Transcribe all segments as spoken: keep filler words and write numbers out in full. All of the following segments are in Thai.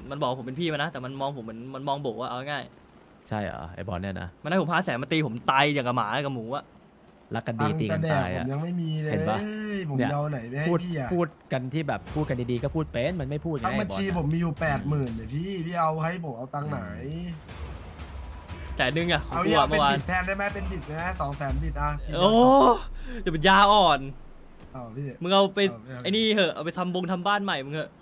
มันบอกผมเป็นพี่มันนะแต่มันมองผมเหมือนมันมองโบว่าเอาง่ายใช่เหรอไอบอลเนี่ยนะมันให้ผมพาแสนมาตีผมตายอย่างกับหมากับหมูอะรักกันดีตีกันตายอ่ะผมยังไม่มีเลยเห็นปะผมยาวไหนไปให้พี่อะพูดกันที่แบบพูดกันดีๆก็พูดเป็นมันไม่พูดไงตั้งบัญชีผมมีอยู่แปดหมื่นเลยพี่พี่เอาให้ผมเอาตังค์ไหนจ่ายนึงอะเอาเยอะเป็นบิดแทนได้ไหมเป็นบิดนะสองแสนบิดอ่ะโอ้เดี๋ยวเป็นยาอ่อนอ๋อพี่มึงเอาไปไอ้นี่เหอะเอาไปทำบงทำบ้านใหม่มึงเหอะ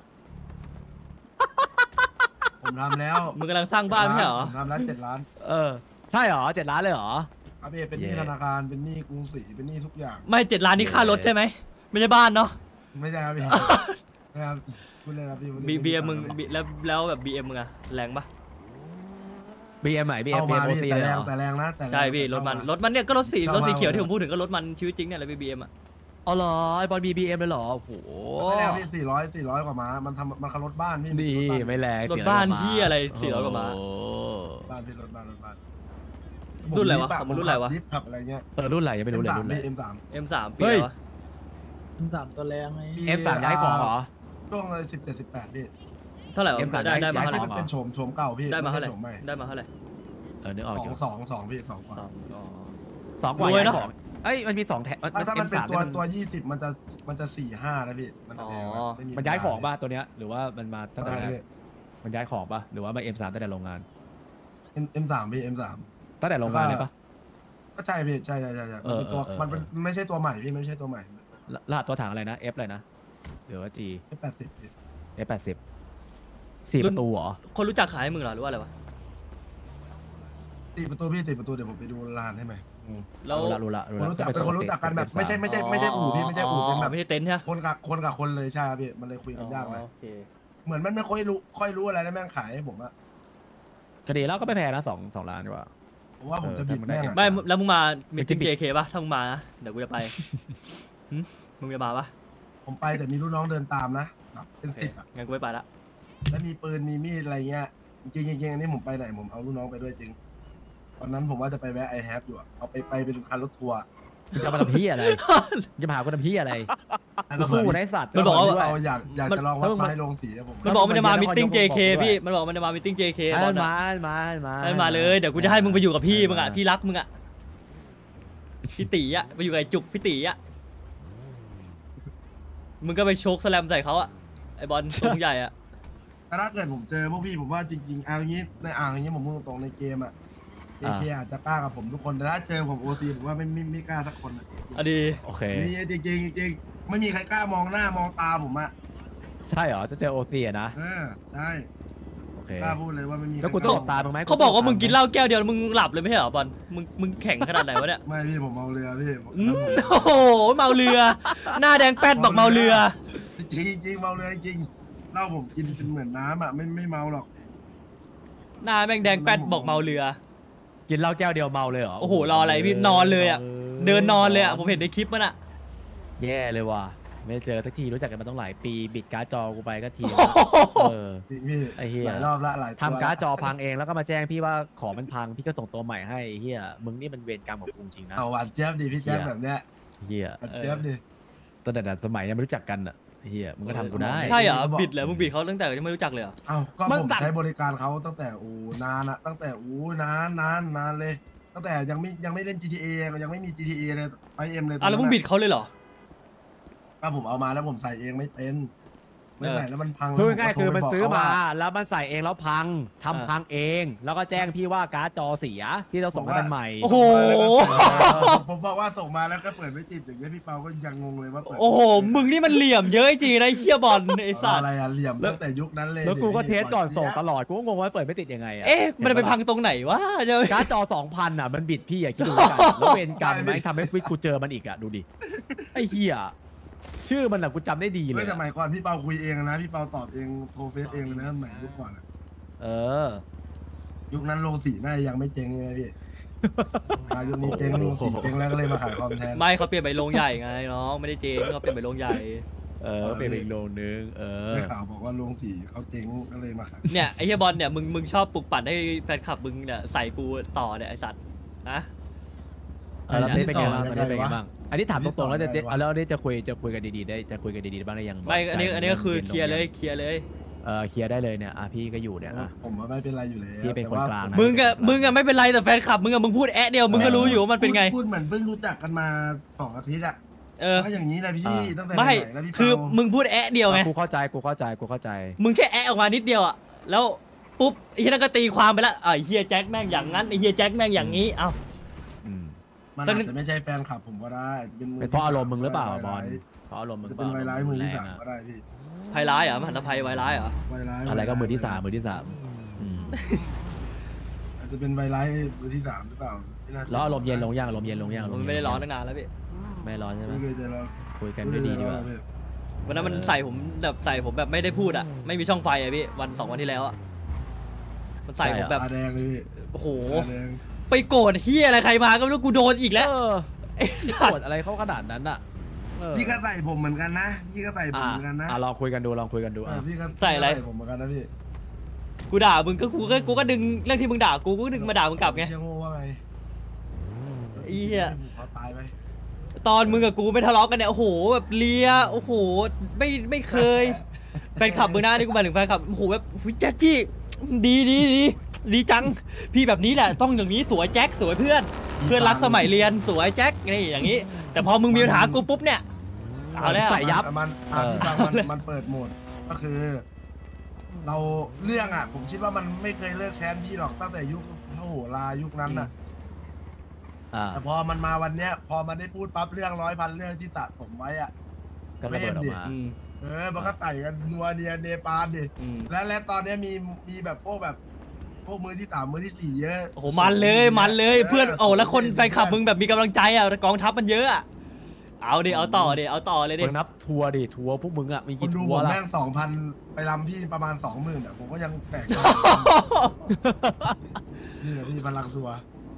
ผมทำแล้วมึงกำลังสร้างบ้านไม่เหรอผมทำแล้วเจ็ดล้านเออใช่เหรอเจ็ดล้านเลยเหรอครับพี่เป็นหนี้ธนาคารเป็นหนี้กรุงศรีเป็นหนี้ทุกอย่างไม่เจ็ดล้านนี่ค่ารถใช่ไหมไม่ใช่บ้านเนาะไม่ใช่ครับพี่นะครับพูดเลยครับพี่บีบีเอ็มมึงแล้วแล้วแบบบีเอ็มมึงอะแรงปะบีเอ็มไหนบีเอ็มเอามาพี่แต่แรงแต่แรงนะแต่ใช่พี่รถมันรถมันเนี่ยก็รถสีรถสีเขียวที่ผมพูดถึงก็รถมันชีวิตจริงเนี่ยแหละบีเอ็มอะอ๋อเหรอไอบอลบีบีเอ็มเลยเหรอโอ้โหไม่แรงพี่สี่ร้อยสี่ร้อยกว่าม้ามันทำมันขับรถบ้านพี่ดีไม่แรงรถบ้านที่อะไรสี่ร้อยกว่าม้าบ้านพี่รถบ้านรถบ้านรุ่นอะไรวะรุ่นอะไรวะลิฟขับอะไรเงี้ยเออรุ่นอะไรยังไม่รู้เลยรุ่นอะไรเอ็มสามเอ็มสามปีวะเอ็มสามตัวแรงไงเอ็มสามย้ายของเหรอช่วงเลยสิบเจ็ดสิบแปดพี่เท่าไหร่ได้ได้มาเท่าไหร่เป็นโฉมโฉมเก่าพี่ได้มาเท่าไหร่ได้มาเท่าไหร่เออนึกออกสองสองสองพี่สองกว่าสองกว่าย้ายของเอ้ยมันมีสองแถบถ้ามันเป็นตัวตัวยี่สิบมันจะมันจะสี่ห้านะพี่มันมันย้ายของป่ะตัวเนี้ยหรือว่ามันมาตั้งแต่มันย้ายของป่ะหรือว่ามันเอ็มสามตั้งแต่โรงงานเอ็มสามพี่เอ็มสามตั้งแต่โรงงานเลยป่ะก็ใช่พี่ใช่ใช่ใช่ใช่มันเป็นตัวมันเป็นไม่ใช่ตัวใหม่พี่ไม่ใช่ตัวใหม่รหัสตัวถังอะไรนะเอฟอะไรนะหรือว่าจีเอฟแปดสิบเอฟแปดสิบสี่ประตูเหรอคนรู้จักขายให้มึงเหรอหรือว่าอะไรวะสี่ประตูพี่สี่ประตูเดี๋ยวผมไปดูร้านให้ไหมแล้วรู้ละรู้ละรู้จักเป็นคนรู้จักกันแบบไม่ใช่ไม่ใช่ไม่ใช่อู่พี่ไม่ใช่อู่เป็นแบบไม่ใช่เต็นท์ใช่ไหมคนกับคนกับคนเลยใช่ครับพี่มันเลยคุยกันยากเลยเหมือนมันไม่ค่อยรู้ค่อยรู้อะไรแล้วแม่งขายให้ผมอะก็ดีแล้วก็ไม่แพงนะสองสองล้านดีกว่าผมว่าผมจะบิดแม่งไม่แล้วมึงมามีติ๊กเจเคป่ะถ้ามึงมานะเดี๋ยวกูจะไปมึงจะมาป่ะผมไปแต่มีลูกน้องเดินตามนะแบบเป็นสิบอะงั้นกูไม่ไปละแล้วมีปืนมีมีดอะไรเงี้ยจริงจริงอันนี้ผมไปไหนผมเอาลูกน้องไปด้วยจริงตอนนั้นผมว่าจะไปแวะไอแฮปอยู่เอาไปไปเป็นคันรถทัวร์จะมาทำพี่อะไรจะมาหาคนทำพี่อะไรสู้ในสัตว์มันบอกว่าอยากอยากจะลองวัดไม้ลงสีผมมันบอกมันจะมามิทติ้ง เจ เค พี่มันบอกมันจะมามิทติ้ง เจ เคมามามาให้มาเลยเดี๋ยวกูจะให้มึงไปอยู่กับพี่มึงอ่ะพี่รักมึงอ่ะพี่ตีอ่ะไปอยู่กับไอ้จุกพี่ตีอ่ะมึงก็ไปโชกสแลมใส่เขาอ่ะไอบอลตรงใหญ่อ่ะถ้าเกิดผมเจอพวกพี่ผมว่าจริงๆเอาอย่างนี้ในอ่างอย่างนี้ผมพูดตรงในเกมอ่ะเอเคอาจจะกล้ากับผมทุกคนแต่ถ้าเจอผมโอซีผมว่าไม่ไม่ไม่กล้าสักคนอ่ะดีโอเคนี่จริงจริงจริงไม่มีใครกล้ามองหน้ามองตาผมอ่ะใช่เหรอจะเจอโอซีอะนะเออใช่โอเคกล้าพูดเลยว่าไม่มีแล้วกูต้องหลบตาบ้างไหมเขาบอกว่ามึงกินเหล้าแก้วเดียวมึงหลับเลยไม่ใช่เหรอบอลมึงมึงแข็งขนาดไหนวะเนี่ยไม่พี่ผมเมาเรือพี่โอ้โหเมาเรือหน้าแดงแป๊ดบอกเมาเรือจริงจริงเมาเรือจริงเหล้าผมกินเป็นเหมือนน้ำอ่ะไม่ไม่เมาหรอกหน้าแม่งแดงแป๊ดบอกเมาเรือกินเหล้าแก้วเดียวเมาเลยเหรอโอ้โหรออะไรพี่นอนเลยอ่ะเดินนอนเลยอ่ะผมเห็นในคลิปมันอ่ะแย่เลยว่ะไม่เจอสักทีรู้จักกันมาต้องหลายปีบิดการ์ดจอกูไปก็ทีเออไอ้เหี้ยหลายรอบละหลายทำการ์ดจอพังเองแล้วก็มาแจ้งพี่ว่าของมันพังพี่ก็ส่งตัวใหม่ให้เหี้ยมึงนี่มันเวรกรรมของกูจริงนะเอาหวานเจี๊ยบดีพี่แจ๊บแบบเนี้ยเหี้ยเจี๊ยบดีตั้งแต่สมัยยังไม่รู้จักกันอ่ะเฮียมึงก็ทำกูได้ใช่เหรอบิดเหรอมึงบิดเขาตั้งแต่ยังไม่รู้จักเลยเหรออ้าวก็ผมใช้บริการเขาตั้งแต่โอ้นานอะตั้งแต่โอ้นานนานนานเลยตั้งแต่ยังไม่ยังไม่เล่น จี ที เอ ยังไม่มี จี ที เอ เลยไอเอ็มเลยอ่ะแล้วมึงบิดเขาเลยเหรอก็ผมเอามาแล้วผมใส่เองไม่เป็นไม่ใส่แล้วมันพังคือง่ายคือมันซื้อมาแล้วมันใส่เองแล้วพังทำพังเองแล้วก็แจ้งพี่ว่าการ์ดจอเสียพี่เราส่งให้มันใหม่โอ้โหผมบอกว่าส่งมาแล้วก็เปิดไม่ติดอย่างเงี้ยพี่เปาก็ยังงงเลยว่าโอ้โหมึงนี่มันเหลี่ยมเยอะจริงนะเชี่ยบอลไอ้สัสอะไรอะเหลี่ยมตั้งแต่ยุคนั้นเลยแล้วกูก็เทสก่อนส่งตลอดกูก็งงว่าเปิดไม่ติดยังไงอะเอ๊ะมันไปพังตรงไหนวะการ์ดจอสองพันอ่ะมันบิดพี่อะคิดดูกันแล้วเวรกรรมไหมทำให้วิกูเจอมันอีกอะดูดิไอ้เหี้ยชื่อมันอะกูจำได้ดีเลยไม่สมัยก่อนพี่เปาคุยเองนะพี่เปาตอบเองโทรเฟซเองเลยนะสมัยยุคก่อนอะเออยุคนั้นโรงสีน่ายังไม่เจ๊งใช่ไหมพี่มายุคนี้เจ๊งโรงสีเจ๊งแล้วก็เลยมาขายคอมแทนไม่เขาเปลี่ยนไปโรงใหญ่ไงน้องไม่ได้เจ๊งเขาเปลี่ยนไปโรงใหญ่เออเปลี่ยนไปโรงนึงเออได้ข่าวบอกว่าโรงสีเขาเจ๊งก็เลยมาขายเนี่ยไอ้เฮียบอลเนี่ยมึงมึงชอบปลุกปั่นให้แฟนคลับมึงเนี่ยใส่กูต่อเนี่ยไอสัตว์นะแล้วนี่เป็นไงบ้างอันนี้เป็นไงบ้างอันนี้ถามตรงๆแล้วจะแล้วนี่จะคุยจะคุยกันดีๆได้จะคุยกันดีๆบ้างได้ยังไม่อันนี้อันนี้ก็คือเคลียร์เลยเคลียร์เลยเออเคลียร์ได้เลยเนี่ยอ่ะพี่ก็อยู่เนี่ยอ่ะผมว่าไม่เป็นไรอยู่แล้วพี่เป็นคนแต่ว่กลางนะมึงอะมึงอะไม่เป็นไรแต่แฟนคลับมึงอะมึงพูดแอะเดียวมึงก็รู้อยู่ว่ามันเป็นไงพูดพูดเหมือนเพิ่งรู้จักกันมาสองอาทิตย์อะเออก็อย่างนี้แหละพี่ตั้งแต่ไม่ไหนแล้วพี่คือเปามึงพูดแอะเดียวไงกูเข้าใจกูเข้าใจกูเข้าใจมึงแค่แอะออกมานิดเดียวอะแล้วปุ๊บไอ้เฮียนั่นก็ตีความไปแล้วอ่ะไอ้เฮียแจ็คแม่งอย่างนั้นไอ้เฮียแจ็คแม่งอย่างนี้เอ้าอืมมันตอนอานี้จจะไม่ใช่แฟนคลับผมก็ได้อาจจะเป็นมือเป็นเพราะอารมณ์มึงหรือเปล่าไวบอลร้ายเพราะอารมณ์มึงจะเปเป็นล่าไวร้ายมือที่สามแรงก็ได้พี่ภัยร้ายเหรอมหันตภัยไวร้ายเหรอไวร้ายอะไรก็มือที่สามไวร้ยมือที่สามอืมอาจจะเป็นไวร้ายมือที่สามหรือเปล่าไม่น่าใช่แล้วอารมณ์เย็นลงยังอารมณ์เย็นลงยังมันไม่ได้ร้อนตั้งนานแล้วพี่ไม่ร้อนใช่ไหมไม่เคยเจอเราคุยกันด้วยดีดีกว่าวันนั้นมันใส่ผมแบบใส่ผมแบบไม่ได้พูดอะไม่มีช่องไฟอะพี่วันสองวันที่แล้วอะมันใส่ผมแบบตาแดงเลยพี่โอ้โหตาแดงไปโกรธเฮียอะไรใครมาก็ไม่รู้กูโดนอีกแล้วเออไอ้สัปตวดว์อะไรเขาขนาดนั้นอ่ะเออพี่ก็ใส่ผมเหมือนกันนะพี่ก็ใส่ผมอ่าเหมือนกันนะอ่าลองคุยกันดูลองคุยกันดูเออ่ะอพี่ก็ใส่อะไรผมเหมือนกันนะพี่กูด่ามึงก็กูก็กูก็ดึงเรื่องที่มึงด่ากูกูก็ดึงมาด่ามึงกลับไงเชี่ยโง่ว่าไงไอ้เหี้ยผมขอตายไปตอนมึงกับกูไม่ทะเลาะกันเนี่ยโอ้โหแบบเลียโอ้โหไม่ไม่เคยแฟนคลับมึงนะนี่กูหมายถึงแฟนคลับโอ้โหแบบอุ๊ยแจ็คพี่ดีดีดีดีจังพี่แบบนี้แหละต้องอย่างนี้สวยแจ็คสวยเพื่อน เพื่อนรักสมัยเรียนสวยแจ็คนี่อย่างนี้ แต่พอมึงมีปัญหากูปุ๊บเนี่ยเอาแล้วใส่ยับมันอ่ะพี่ฟังมันมันเปิดโหมดก็คือ เราเรื่องอ่ะ ผมคิดว่ามันไม่เคยเลิกแค้นพี่หรอกตั้งแต่ยุคพระโหรายุคนั้นน่ะอ่าแต่พอมันมาวันเนี้ย พอมันได้พูดปั๊บเรื่องร้อยพันเรื่องที่ตัดผมไว้อ่ะก็ระเบิดออกมาอืมเออมันก็ใส่กันนัวเนียเนปาลดิอืมและและตอนเนี้ยมีมีแบบพวกแบบพวกมือที่สามมือที่สี่เยอะโอ้โหมันเลยมันเลยเพื่อนโอ้แล้วคนแฟนคลับมึงแบบมีกำลังใจอ่ะกองทัพมันเยอะอะเอาดิเอาต่อดิเอาต่อเลยดิมึงนับทัวร์ดิทัวร์พวกมึงอ่ะมีคนกี่ดูทัวผร์มล่ะแม่งสองพันไปรำพี่ประมาณสองหมื่นอ่ะผมก็ยังแปลกใจนี่แหละพี่พลังซัว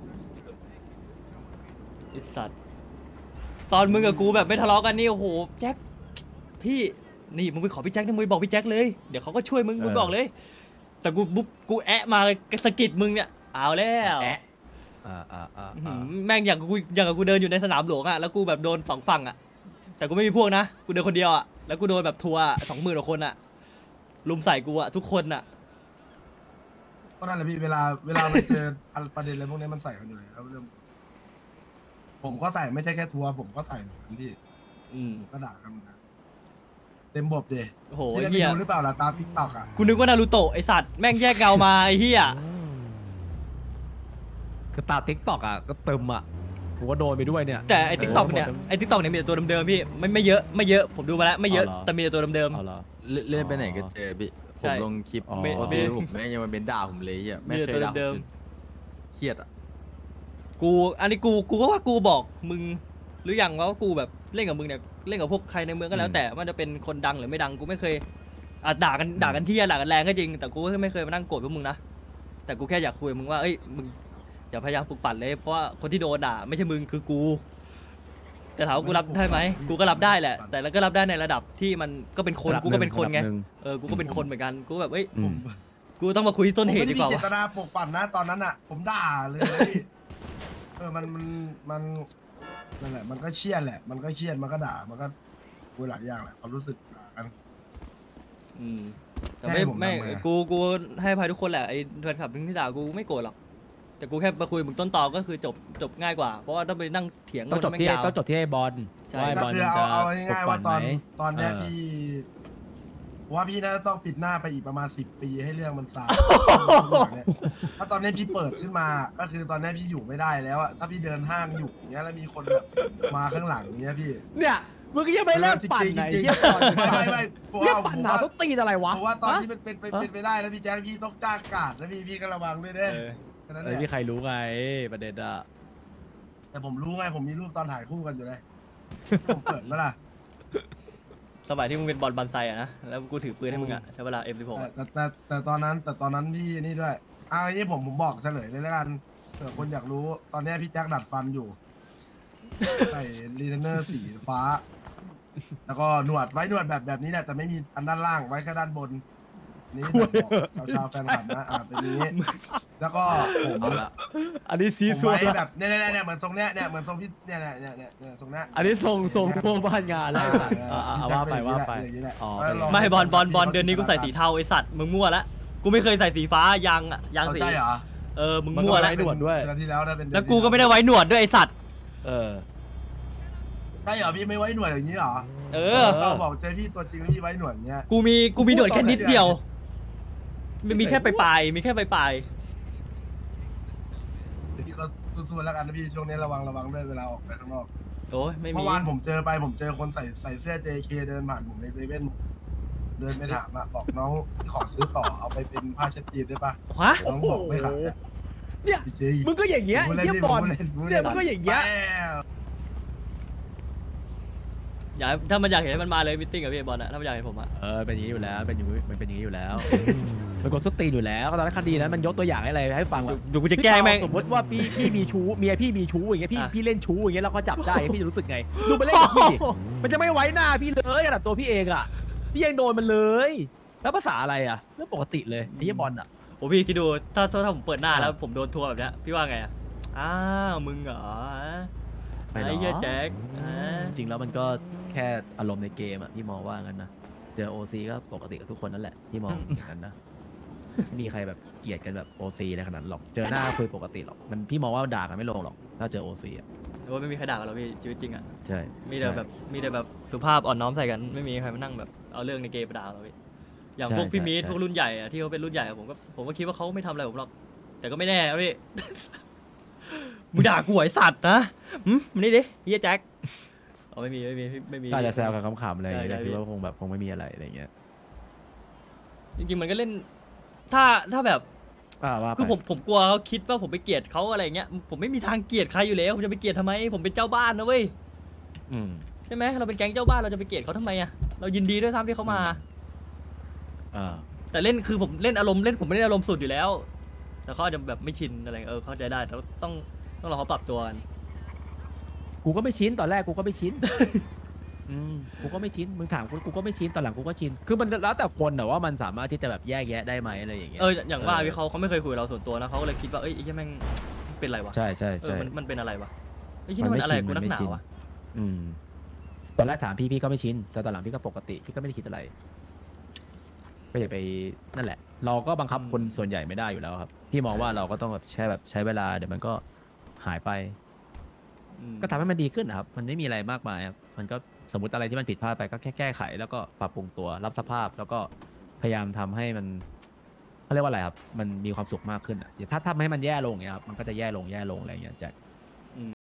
ไอ้สัตว์ตอนมึงกับกูแบบไม่ทะเลาะกันนี่โอ้โหแจ็คพี่นี่มึงไปขอพี่แจ็คนะมึงไปบอกพี่แจ็คเลยเดี๋ยวเขาก็ช่วยมึงมึงบอกเลย แต่กูบุ๊บกูแอะมาสะกิดมึงเนี่ยเอาแล้วแอะอ่าอ่าอ่าอื้อหือ่าอแม่งอย่างกับกูอย่างกับกูเดินอยู่ในสนามหลวงอะแล้วกูแบบโดนสองฝั่งอะแต่กูไม่มีพวกนะกูเดินคนเดียวอะแล้วกูโดนแบบทัวร์สองหมื่นกว่าคนอะลุมใส่กูอะทุกคนอะก็นั่นแหละพี่เวลาเวลามันเจอประเด็นอะไรพวกนี้มันใส่กันอยู่เลยครับเรื่องผมก็ใส่ไม่ใช่แค่ทัวร์ผมก็ใส่เหมือนกันพี่อืมก็ด่ากันเหมือนกันเต็มบบเดโอ้โหพี่ได้ไปเฮียดูหรือเปล่าล่ะตามทิกตอกอ่ะกูนึกว่านารูโตะไอสัตว์แม่งแยกเงามาไอเฮียคือตาทิกตอกอ่ะก็เติมอ่ะกูก็โดนไปด้วยเนี่ยแต่ไอทิกตอกเนี่ยไอทิกตอกเนี่ยมีแต่ตัวเดิมๆพี่ไม่ไม่เยอะไม่เยอะผมดูมาแล้วไม่เยอะเอาเหรอแต่มีแต่ตัวเดิมเอาเหรอเล่นเล่นไปไหนก็เจอพี่ใช่ผมลงคลิปอ๋อโอซีผมแม่งยังมาเป็นด่าผมเลยอ่ะไม่เคยด่าผมเลยเครียดอ่ะๆกูอันนี้กูกูก็ว่ากูบอกมึงหรือยังว่ากูแบบเล่นกับมึงเนี่ยเล่นกับพวกใครในเมืองก็แล้วแต่มันจะเป็นคนดังหรือไม่ดังกูไม่เคยอ่ะด่ากันด่ากันที่ด่ากันแรงก็จริงแต่กูก็ไม่เคยมานั่งโกรธพวกมึงนะแต่กูแค่อยากคุยกับมึงว่าเอ้ยมึงอย่าพยายามปลุกปั่นเลยเพราะว่าคนที่โดนด่าไม่ใช่มึงคือกู แต่ถามว่ากูรับได้ไหมกูก็รับได้แหละ แต่แล้วก็รับได้ในระดับที่มันก็เป็นคนระดับกูก็เป็นคนไงระดับหนึ่งเออกูก็เป็นคนเหมือนกันกูแบบเอ้ยอืมกูต้องมาคุยที่ต้นเหผมตุไม่ดีได้กมีว่าเจวะตนาปกปั่นนะตอนนั้นอ่ะ ผมด่าเลยนะพี่เออมันมันมันนั่นแหละ มันก็เชี่ยนแหละ มันก็เชี่ยนมันก็ด่ามันก็กูหลายอย่างแหละความรู้สึกด่ากันอืมแต่ให้ไม่ผมไม่ทำไงอะกูกูให้อภัยทุกคนแหละไอ้แฟนคลับที่ด่ากูไม่โกรธหรอกแต่กูแค่มาคุยมึงต้นตอก็คือจบจบง่ายกว่าเพราะว่าต้องไปนั่งเถียงต้องจบแม่งที่ยาวต้องจบที่ไอ้บอลใช่ว่าไอ้ก็บอลคือมันเอาจะเอาง่ายๆว่าตอนปลุกปั่ไหมตอนเนี้ยเออพี่ว่าพี่น่าจะต้องปิดหน้าไปอีกประมาณสิบปีให้เรื่องมันซา ถ้าตอนนี้พี่เปิดขึ้นมา ก็คือตอนนี้พี่อยู่ไม่ได้แล้วอะถ้าพี่เดินห้างอยู่อย่างเงี้ยแล้วมีคนแบบมาข้างหลังเงี้ยพี่เนี่ยมึงก็ยังไม่เลิกปั่นไหนจริงๆเยี่ยก่อนไม่ไม่ไม่ผมเยี่ยว่าปั่นผมหนาว่าต้องตีนอะไรวะผมว่าตอนฮะที่มันเป็นเป็นฮะเป็นไปได้แล้วพี่แจ๊คพี่ต้องจ้างกาดนะพี่พี่ก็ระวังด้วยเด้เออแค่นั้นเอแหอละพี่ใครรู้ไงประเด็นอะแต่ผมรู้ไงผมมีรูปตอนถ่ายคู่กันอยู่เลยผมเปิดเมื่อไหร่สมัยที่มึงเป็นบอลบันไซอะนะแล้วกูถือปืนให้มึงอะใช้เวลา เอ็ม สิบหกแต่แต่แต่แต่ตอนนั้นแต่ตอนนั้นพี่นี่ด้วยเอาอย่างนี้ผมผมบอกเฉลยเลยแล้วกันเผื่อคนอยากรู้ตอนนี้พี่แจ็คดัดฟันอยู่ ใส่รีเทนเนอร์สีฟ้า แล้วก็หนวดไว้หนวดแบบแบบนี้แหละแต่ไม่มีอันด้านล่างไว้แค่ด้านบนนี่แบบบอกชาวๆแฟนคลับนะอ่าเป็นนี้ แล้วก็ผมเอาละอันนี้ซีผมซัวไว้แบบเนี่ยเนี่ยเนี่ยเหมือนทรงเนี้ยเนี่ยเหมือนทรงพี่เนี่ยเนี่ยเนี่ยเนี่ยเนี่ยทรงเนี้ยอันนี้ส่งส่งพวกบ้านงานอะไรอ่าอ่าว่าไปว่าไปอย่างนี้แหละอ๋อแล้วลองไม่บอลบอลบอลเดือนนี้กูใส่สีเทาไอสัตว์มึงมั่วละกูไม่เคยใส่สีฟ้ายางอะยางเอาสีใจเหรอเออมึงมั่วแล้วไว้หนวดด้วยเดือนที่แล้วนะเป็นเดือนแล้วกูก็ไม่ได้ไว้หนวดด้วยไอสัตว์เออใช่เหรอพี่ไม่ไว้หนวดอย่างนี้เหรอเออเราบอกเจอพี่ตัวจริงแล้วพี่ไว้หนวดอย่างเงี้ยกูมีกูมีหนวดแค่นิดเดียวมันมีแค่ปลายๆมีแค่ปลายพี่ก็สู้ๆแล้วกันนะพี่ช่วงนี้ระวังระวังด้วยเวลาออกไปข้างนอกๆโอ้ยไม่มีเมื่อวานผมเจอไปผมเจอคนใส่ใส่เสื้อ เจ เค เดินผ่านผมในเซเว่นเดินไปถามอะบอกน้องขอซื้อต่อเอาไปเป็นผ้าเช็ดตีนได้ปะฮะน้องบอกไม่ขายอะเนี่ยจริงมึงก็อย่างเงี้ยผมล่เยี่ยพี่บอลผมล่ผมเนี่ยมันก็อย่างเงี้ยแม่อยากถ้ามันอยากเห็นให้มันมาเลยมิทติ้งกับพี่บอลอะถ้ามันอยากเห็นผมอะเออเป็นอย่างนี้อยู่แล้วเป็นอย่างนี้มันเป็นอย่างนี้อยู่แล้วมันกดสตีนอยู่แล้วตอนนั้นคดีนั้นมันยกตัวอย่างให้อะไรให้ฟังว่าเดี๋ยวกูจะแกล้งแม่งสมมติว่าพี่พี่มีชู้เมียพี่มีชู้อย่างเงี้ยพี่อ่ะพี่เล่นชู้อย่างเงี้ยแล้วเขาจับได้พี่จะรู้สึกไงดูไปเล่นกับพี่ดิมันจะไม่ไว้หน้าพี่เลยขนาดตัวพี่เองอ่ะพี่ยังโดนมันเลย แล้วภาษาอะไรอ่ะเรื่องปกติเลยไอ้เหี้ยบอลอ่ะโอ้พี่คิดดูถ้าถ้าผมเปิดหน้าอ่ะแล้วผมโดนทัวร์แบบเนี้ยพี่ว่าไงอะอ้าวมึงเหรอไม่หรอไอ้เหี้ยแจ็คอ่าจริงแล้วมันก็แค่อารมณ์ในเกมอ่ะพี่มองว่างั้นนะเจอโอซีก็ปกติกับทุกคนนั่นแหละพี่มองอย่างนั้นนะไม่มีใครแบบเกลียดกันแบบโอซีอะไรขนาดนั้นหรอกเจอหน้าคุยปกติหรอกมันพี่มองว่าด่ากันไม่ลงหรอกถ้าเจอโอซีอ่ะว่าไม่มีใครด่ากันหรอกพี่ชีวิตจริงอะใช่มีแต่แบบมีแต่แบบสุภาพอ่อนน้อมใส่กันไม่มีใครมานั่งแบบเอาเรื่องในเกมมาด่าเราพี่อย่างพวกพี่มีทพวกรุ่นใหญ่อะที่เขาเป็นรุ่นใหญ่อะผมก็ผมก็คิดว่าเขาไม่ทำอะไรผมหรอกแต่ก็ไม่แน่นะพี่ มึงด่ากูไอ้สัตว์นะหืมมานี่ดิเฮียแจ็คเอาไม่มีไม่มีไม่มีก็อาจจะแซวกันขำๆอะไรอย่างเงี้ยใช่ใช่คิดว่าคงแบบคงไม่มีอะไรอะไรอย่างเงี้ยจริงๆมันก็เล่น ถ้าถ้าแบบอ่าว่าไปคือผมผมกลัวเขาคิดว่าผมไปเกลียดเขาอะไรเงี้ยผมไม่มีทางเกลียดใครอยู่แล้วผมจะไปเกลียดทำไม ผมเป็นเจ้าบ้านนะเว้ยอืมใช่ไหมเราเป็นแก๊งเจ้าบ้านเราจะไปเกลียดเขาทำไมอะเรายินดีด้วยซ้ำที่เขามาอ่าแต่เล่นคือผมเล่นอารมณ์เล่นผมไม่ได้อารมณ์สุดอยู่แล้ว แต่เขาอาจจะแบบไม่ชินอะไรเออเข้าใจได้แต่ต้องต้องรอเขาปรับตัวกันกูก็ไม่ชินตอนแรกกูก็ไม่ชิน อืมกูก็ไม่ชินมึงถามกูกูก็ไม่ชินตอนหลังกูก็ชินคือมันแล้วแต่คนแต่ว่ามันสามารถที่จะแบบแยกแยะได้ไหมอะไรอย่างเงี้ยเอออย่างว่าพี่เขาเขาไม่เคยคุยกับเราส่วนตัวนะเขาก็เลยคิดว่าเอ้ยไอ้ที่แม่งเป็นอะไรวะใช่ใช่เออใช่มันมันเป็นอะไรวะไอ้ที่นี่มันอะไรกูนักหนาวะอืมตอนแรกถามพี่พี่ก็ไม่ชินแต่ตอนหลังพี่ก็ปกติพี่ก็ไม่ได้คิดอะไรก็อย่าไปนั่นแหละ เราก็บังคับคนส่วนใหญ่ไม่ได้อยู่แล้วครับพี่มองว่าเราก็ต้องแบบใช้แบบใช้เวลาเดี๋ยวมันก็หายไปอืมก็ทำให้มันดีขึ้นนะครับ มันไม่มีอะไรมากมายครับ มันก็สมมติอะไรที่มันผิดพลาดไปก็แค่แก้ไข แล้วก็ปรับปรุงตัวรับสภาพ แล้วก็พยายามทำให้มันเขาเรียกว่าอะไรครับ มันมีความสุขมากขึ้นอ่ะถ้าทำให้มันแย่ลงเงี้ยครับ มันก็จะแย่ลงแย่ลงอะไรอย่างเงี้ยแจ็ค